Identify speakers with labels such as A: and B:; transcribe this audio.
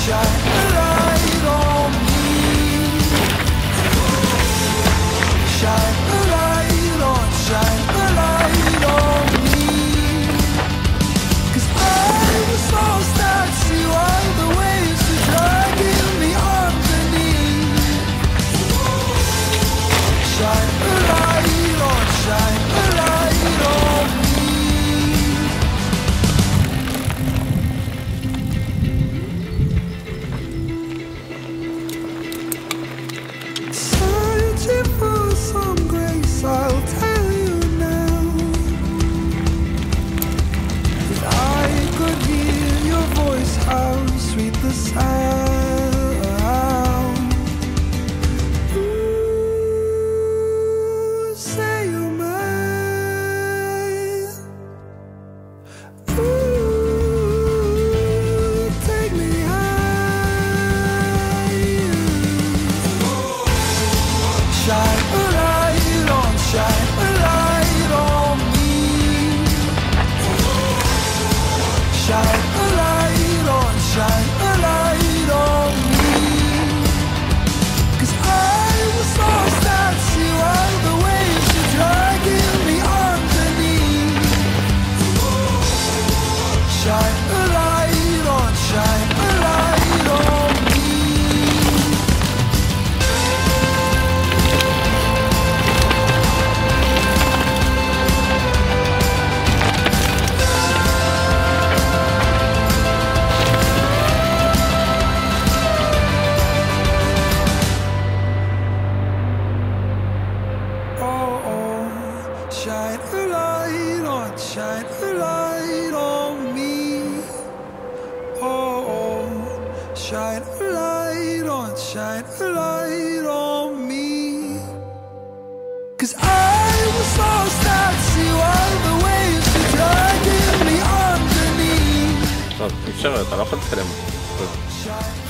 A: shine a light on me. Shine a light on, shine a light on me. 'Cause I was lost at sea while the waves were dragging me underneath. Shine a light on, shine a light on me. Searching for some grace, I'll tell you now. 'Cause I could hear your voice, how sweet the sound. Ooh, say you're mine. Ooh, take me higher. Shine a light on, shine a light on me. Shine a light on, shine a light on me. 'Cause I was lost at sea while the waves were dragging me underneath. Shine a light on, shine a light on me. Oh, oh, shine a light on, shine a light on me. Oh, oh, shine a light on, shine a light on me. 'Cause I was lost at sea while the waves were dragging me underneath.
B: طب اشتغلت علاقة سلام.
A: Shine